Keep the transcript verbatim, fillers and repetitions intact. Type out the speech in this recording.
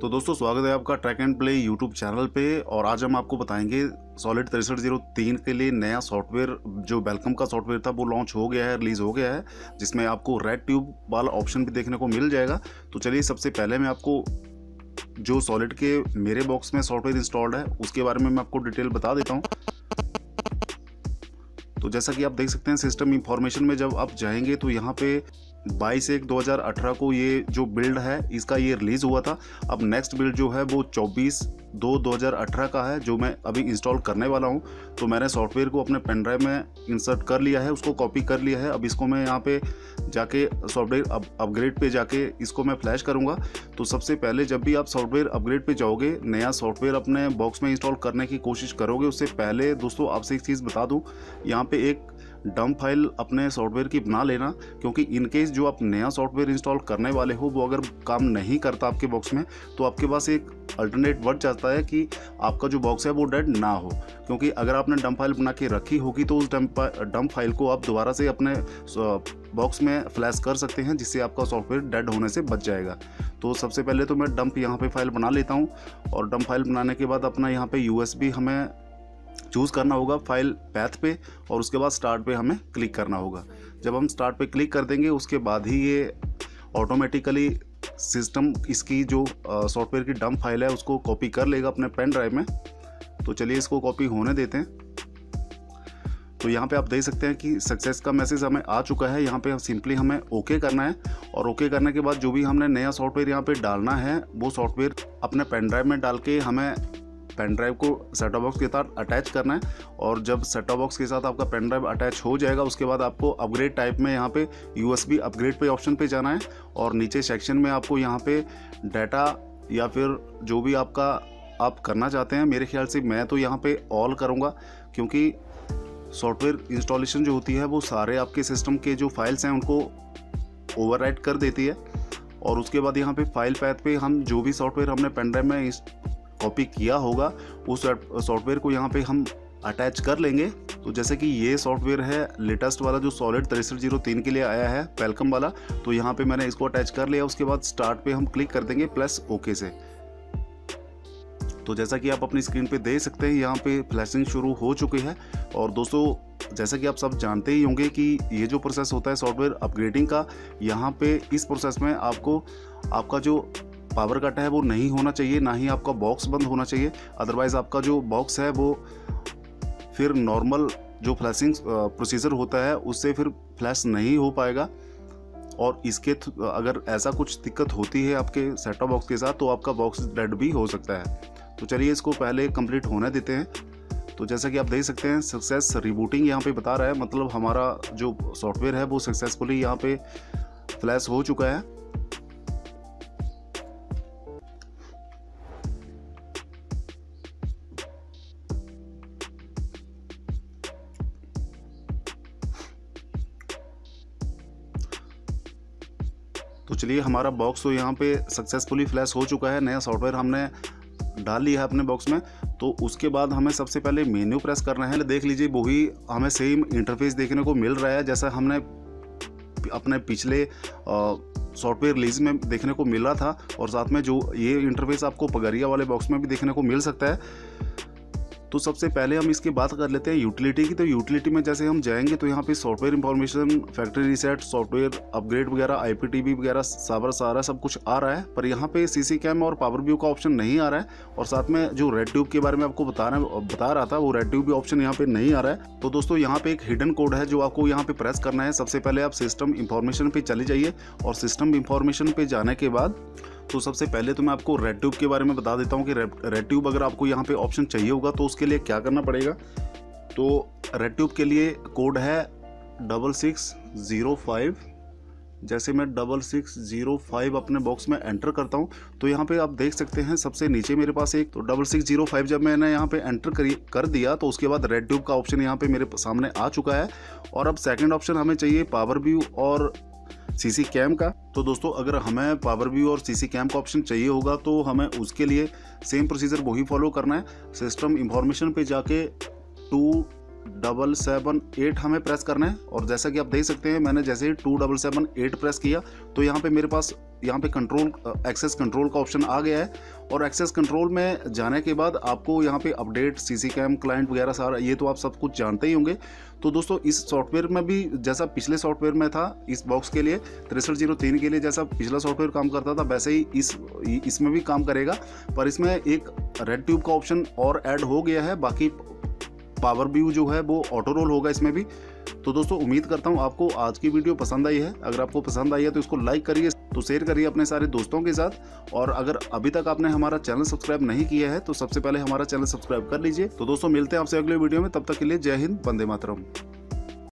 तो दोस्तों स्वागत है आपका track and play YouTube channel पे। और आज हम आपको बताएंगे सॉलिड तिरसठ जीरो तीन के लिए नया सॉफ्टवेयर जो वेलकम का सॉफ्टवेयर था वो लॉन्च हो गया है, रिलीज़ हो गया है, जिसमें आपको रेड ट्यूब वाला ऑप्शन भी देखने को मिल जाएगा। तो चलिए सबसे पहले मैं आपको जो सॉलिड के मेरे बॉक्स में सॉफ्टवेयर इंस्टॉल्ड है उसके बारे में मैं आपको डिटेल बता देता हूँ। तो जैसा कि आप देख सकते हैं सिस्टम इंफॉर्मेशन में जब आप जाएंगे तो यहाँ पे बाईस एक दो हज़ार अठारह को ये जो बिल्ड है इसका ये रिलीज़ हुआ था। अब नेक्स्ट बिल्ड जो है वो चौबीस दो दो हज़ार अठारह का है जो मैं अभी इंस्टॉल करने वाला हूँ। तो मैंने सॉफ्टवेयर को अपने पेन ड्राइव में इंसर्ट कर लिया है, उसको कॉपी कर लिया है। अब इसको मैं यहाँ पे जाके सॉफ्टवेयर अप, अपग्रेड पे जाके इसको मैं फ्लैश करूँगा। तो सबसे पहले जब भी आप सॉफ्टवेयर अपग्रेड पे जाओगे, नया सॉफ्टवेयर अपने बॉक्स में इंस्टॉल करने की कोशिश करोगे, उससे पहले दोस्तों आपसे एक चीज़ बता दूँ, यहाँ पे एक डंप फाइल अपने सॉफ्टवेयर की बना लेना, क्योंकि इनकेस जो आप नया सॉफ्टवेयर इंस्टॉल करने वाले हो वो अगर काम नहीं करता आपके बॉक्स में तो आपके पास एक अल्टरनेट वर्ड चाहता है कि आपका जो बॉक्स है वो डेड ना हो। क्योंकि अगर आपने डंप फाइल बना के रखी होगी तो उस डंप डंप फाइल को आप दोबारा से अपने बॉक्स में फ्लैश कर सकते हैं, जिससे आपका सॉफ्टवेयर डेड होने से बच जाएगा। तो सबसे पहले तो मैं डंप यहाँ पे फाइल बना लेता हूँ, और डंप फाइल बनाने के बाद अपना यहाँ पे यूएसबी हमें चूज़ करना होगा फाइल पैथ पे, और उसके बाद स्टार्ट पे हमें क्लिक करना होगा। जब हम स्टार्ट पे क्लिक कर देंगे उसके बाद ही ये ऑटोमेटिकली सिस्टम इसकी जो सॉफ्टवेयर की डंप फाइल है उसको कॉपी कर लेगा अपने पेन ड्राइव में। तो चलिए इसको कॉपी होने देते हैं। तो यहाँ पे आप देख सकते हैं कि सक्सेस का मैसेज हमें आ चुका है। यहाँ पे सिंपली हमें ओके करना है, और ओके करने के बाद जो भी हमने नया सॉफ्टवेयर यहाँ पे डालना है वो सॉफ्टवेयर अपने पेन ड्राइव में डाल के हमें पेन ड्राइव को सेट टॉप बॉक्स के साथ अटैच करना है। और जब सेट टॉप बॉक्स के साथ आपका पेन ड्राइव अटैच हो जाएगा उसके बाद आपको अपग्रेड टाइप में यहाँ पे यूएसबी अपग्रेड पे ऑप्शन पे जाना है, और नीचे सेक्शन में आपको यहाँ पे डाटा या फिर जो भी आपका आप करना चाहते हैं, मेरे ख्याल से मैं तो यहाँ पे ऑल करूँगा, क्योंकि सॉफ्टवेयर इंस्टॉलेशन जो होती है वो सारे आपके सिस्टम के जो फाइल्स हैं उनको ओवरराइट कर देती है। और उसके बाद यहाँ पे फाइल पैथ पे हम जो भी सॉफ्टवेयर हमने पेन ड्राइव में कॉपी किया होगा उस सॉफ्टवेयर को यहाँ पे हम अटैच कर लेंगे। तो जैसे कि ये सॉफ्टवेयर है लेटेस्ट वाला जो सॉलिड तिरसठ जीरो तीन के लिए आया है वेलकम वाला, तो यहाँ पे मैंने इसको अटैच कर लिया। उसके बाद स्टार्ट पे हम क्लिक कर देंगे प्लस ओके से। तो जैसा कि आप अपनी स्क्रीन पे देख सकते हैं यहाँ पे फ्लैशिंग शुरू हो चुकी है। और दोस्तों जैसा कि आप सब जानते ही होंगे कि ये जो प्रोसेस होता है सॉफ्टवेयर अपग्रेडिंग का, यहाँ पे इस प्रोसेस में आपको आपका जो पावर कट है वो नहीं होना चाहिए, ना ही आपका बॉक्स बंद होना चाहिए। अदरवाइज़ आपका जो बॉक्स है वो फिर नॉर्मल जो फ्लैशिंग प्रोसीजर होता है उससे फिर फ्लैश नहीं हो पाएगा। और इसके अगर ऐसा कुछ दिक्कत होती है आपके सेट टॉप बॉक्स के साथ तो आपका बॉक्स डेड भी हो सकता है। तो चलिए इसको पहले कंप्लीट होने देते हैं। तो जैसा कि आप देख सकते हैं सक्सेस रिबूटिंग यहाँ पे बता रहा है, मतलब हमारा जो सॉफ्टवेयर है वो सक्सेसफुली यहाँ पे फ्लैश हो चुका है। तो चलिए हमारा बॉक्स तो यहाँ पे सक्सेसफुली फ्लैश हो चुका है, नया सॉफ्टवेयर हमने डाल लिया है अपने बॉक्स में। तो उसके बाद हमें सबसे पहले मेन्यू प्रेस करना है। देख लीजिए वही हमें सेम इंटरफेस देखने को मिल रहा है जैसा हमने अपने पिछले सॉफ्टवेयर रिलीज में देखने को मिल रहा था, और साथ में जो ये इंटरफेस आपको पगरिया वाले बॉक्स में भी देखने को मिल सकता है। तो सबसे पहले हम इसकी बात कर लेते हैं यूटिलिटी की। तो यूटिलिटी में जैसे हम जाएंगे तो यहाँ पे software information, factory reset, software upgrade वगैरह, आईपीटीबी वगैरह सारा सारा सब कुछ आ रहा है, पर यहाँ पे सीसी कैम और पावर व्यू का ऑप्शन नहीं आ रहा है। और साथ में जो रेड ट्यूब के बारे में आपको बता रहा बता रहा था वो रेड ट्यूब भी ऑप्शन यहाँ पे नहीं आ रहा है। तो दोस्तों यहाँ पे एक हिडन कोड है जो आपको यहाँ पे प्रेस करना है। सबसे पहले आप सिस्टम इंफॉर्मेशन पे चले जाइए, और सिस्टम इंफॉर्मेशन पे जाने के बाद तो सबसे पहले तो मैं आपको रेड ट्यूब के बारे में बता देता हूँ कि रेड ट्यूब अगर आपको यहाँ पे ऑप्शन चाहिए होगा तो उसके लिए क्या करना पड़ेगा। तो रेड ट्यूब के लिए कोड है डबल सिक्स ज़ीरो फाइव। जैसे मैं डबल सिक्स ज़ीरो फाइव अपने बॉक्स में एंटर करता हूँ तो यहाँ पे आप देख सकते हैं सबसे नीचे मेरे पास एक, तो डबल सिक्स ज़ीरो फाइव जब मैंने यहाँ पे एंटर कर कर दिया तो उसके बाद रेड ट्यूब का ऑप्शन यहाँ पे मेरे सामने आ चुका है। और अब सेकेंड ऑप्शन हमें चाहिए पावर व्यू और सीसी कैम का। तो दोस्तों अगर हमें पावर व्यू और सीसी कैम का ऑप्शन चाहिए होगा तो हमें उसके लिए सेम प्रोसीजर वही फॉलो करना है। सिस्टम इंफॉर्मेशन पे जाके टू डबल सेवन एट हमें प्रेस करना है। और जैसा कि आप देख सकते हैं मैंने जैसे ही two double seven eight press किया तो यहाँ पे मेरे पास यहाँ पे कंट्रोल एक्सेस कंट्रोल का ऑप्शन आ गया है। और एक्सेस कंट्रोल में जाने के बाद आपको यहाँ पे अपडेट सीसी कैम क्लाइंट वगैरह सारा ये तो आप सब कुछ जानते ही होंगे। तो दोस्तों इस सॉफ्टवेयर में भी जैसा पिछले सॉफ्टवेयर में था इस बॉक्स के लिए तिरसठ जीरो तीन के लिए जैसा पिछला सॉफ्टवेयर काम करता था वैसे ही इस इसमें भी काम करेगा। पर इसमें एक रेड ट्यूब का ऑप्शन और ऐड हो गया है, बाकी पावर व्यू जो है वो ऑटो रोल होगा इसमें भी। तो दोस्तों उम्मीद करता हूँ आपको आज की वीडियो पसंद आई है। अगर आपको पसंद आई है तो इसको लाइक करिए, तो शेयर करिए अपने सारे दोस्तों के साथ। और अगर अभी तक आपने हमारा चैनल सब्सक्राइब नहीं किया है तो सबसे पहले हमारा चैनल सब्सक्राइब कर लीजिए। तो दोस्तों मिलते हैं आपसे अगले वीडियो में, तब तक के लिए जय हिंद, वंदे मातरम।